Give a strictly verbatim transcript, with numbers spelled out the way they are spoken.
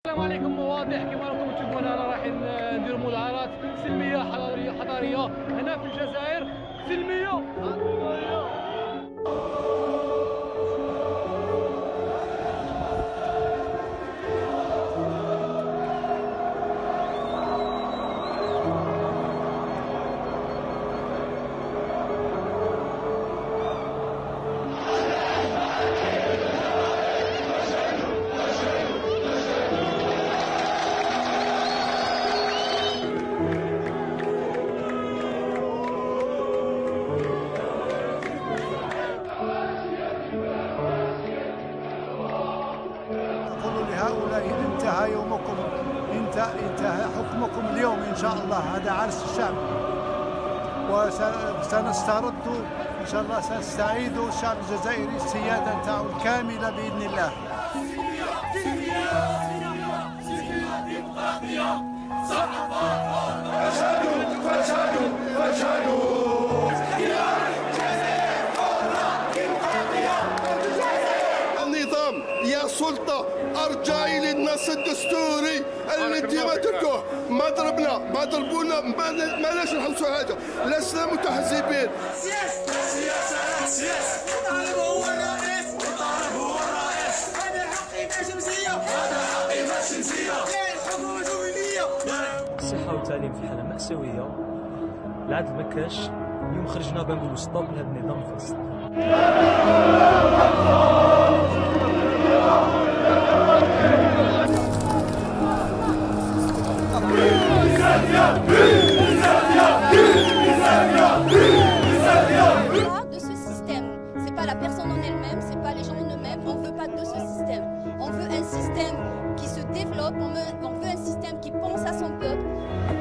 السلام عليكم. واضح كما راكم تشوفون انا رايحين نديروا مظاهرات سلميه حضاريه حضاريه هنا في الجزائر. سلميه حضاريه. هؤلاء انتهى يومكم، انتهى, انتهى حكمكم اليوم إن شاء الله. هذا عرس الشعب وسنسترد إن شاء الله، سنستعيد الشعب الجزائري السيادة نتاعو الكاملة بإذن الله. فاشهدوا فاشهدوا فاشهدوا يا سلطة ارجعي للنص الدستوري اللي انتم تركوه. ما ضربنا ما ضربونا ما لاش نحوسوا حاجه، لسنا متحزبين. سياسه سياسه سياسه الطالب هو الرئيس والطالب هو الرئيس. هذا حقي مع شمسيه هذا حقي مع شمسيه. الحكومه الجمهوريه. الصحه والتعليم في حاله مأساويه، العدل ما كاش. اليوم خرجنا بنقولوا ستوب لهذا النظام الفاسد. De ce système, c'est pas la personne en elle-même, c'est pas les gens en eux-mêmes. On veut pas de ce système. On veut un système qui se développe. On veut, on veut un système qui pense à son peuple.